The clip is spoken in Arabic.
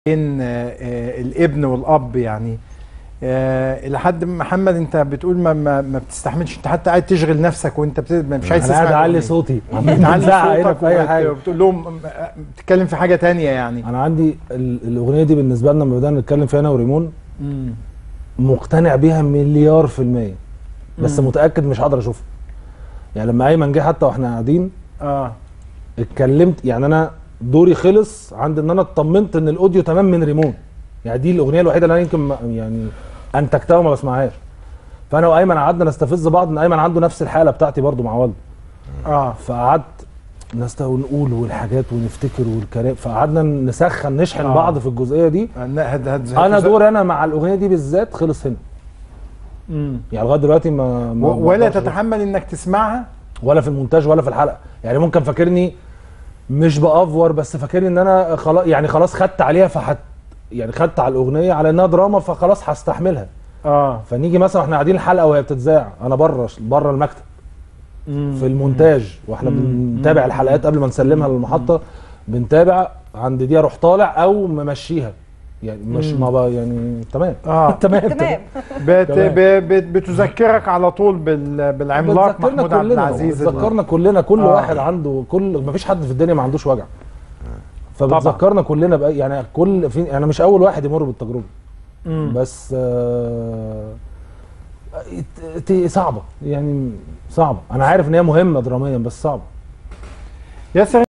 بين الابن والاب يعني. لحد محمد انت بتقول ما بتستحملش، انت حتى قاعد تشغل نفسك وانت مش عايز انا تسمع قاعد اعلي صوتي بتعلي صوتك في اي حاجه وبتقول لهم بتتكلم في حاجه تانية يعني. انا عندي الاغنيه دي بالنسبه لنا لما بدانا نتكلم فيها انا وريمون مقتنع بيها مليار في المية، بس متاكد مش هقدر اشوفها. يعني لما ايمن جه حتى واحنا قاعدين اتكلمت، يعني انا دوري خلص عند ان انا اطمنت ان الاوديو تمام من ريمون. يعني دي الاغنيه الوحيده اللي انا يمكن يعني انتجتها وما بسمعهاش. فانا وايمن قعدنا نستفز بعض ان ايمن عنده نفس الحاله بتاعتي برضو مع والده. فقعدت ونقول والحاجات ونفتكر والكلام، فقعدنا نسخن نشحن بعض في الجزئيه دي. انا دوري انا مع الاغنيه دي بالذات خلص هنا. يعني لغايه دلوقتي ما ولا تتحمل انك تسمعها ولا في المونتاج ولا في الحلقه. يعني ممكن فاكرني مش بافور، بس فاكرني ان انا خلاص، يعني خلاص خدت عليها يعني خدت على الاغنيه على انها دراما، فخلاص هستحملها. فنيجي مثلا احنا قاعدين الحلقه وهي بتتذاع، انا بره المكتب في المونتاج، واحنا بنتابع الحلقات قبل ما نسلمها للمحطه، بنتابع عند دي اروح طالع او ممشيها. يعني مش ما يعني تمام. تمام. بتذكرك على طول بالعملاق محمود عبد العزيز. بتذكرنا كلنا، كل واحد عنده، ما فيش حد في الدنيا ما عندوش وجع. فبتذكرنا كلنا بقى، يعني انا مش اول واحد يمر بالتجربه. بس صعبه، يعني صعبه. انا عارف ان هي مهمه دراميا بس صعبه. ياسر